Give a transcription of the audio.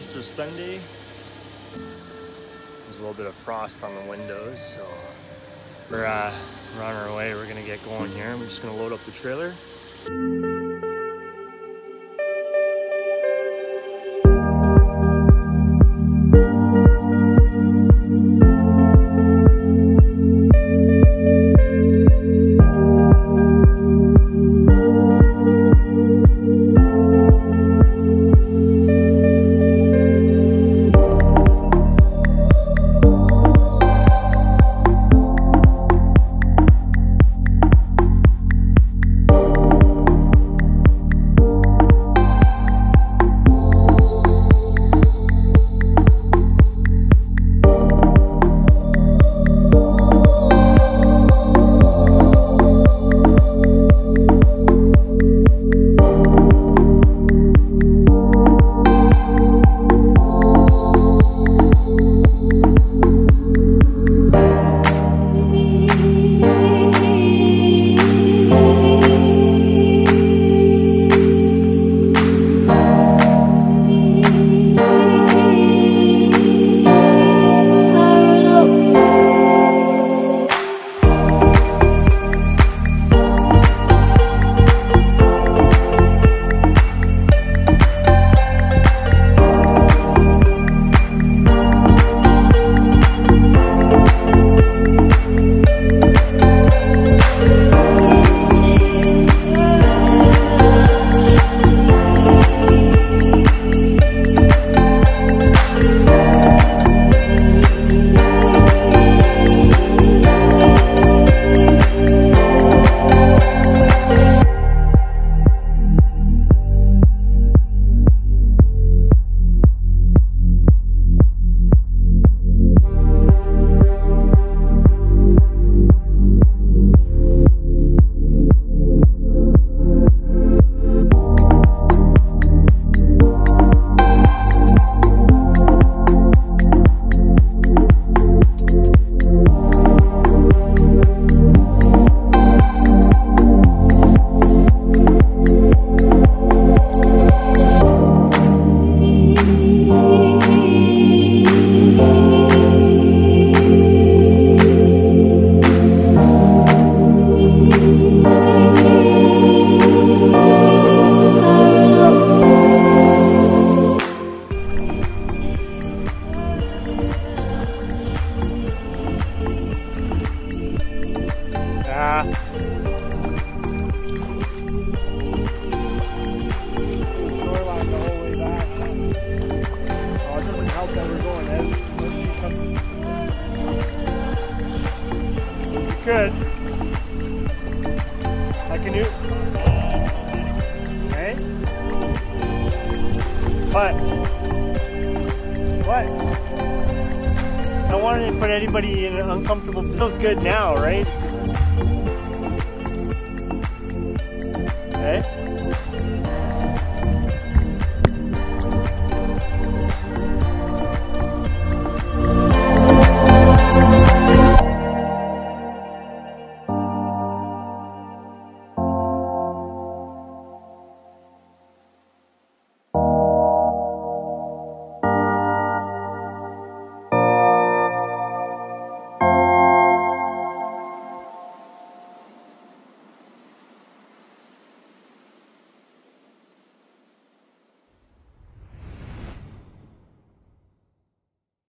Easter Sunday. There's a little bit of frost on the windows, so we're on our way. We're gonna get going here. I'm just gonna load up the trailer. Good. Like a new. Hey? What? What? I don't want to put anybody in an uncomfortable. Feels good now, right? Hey?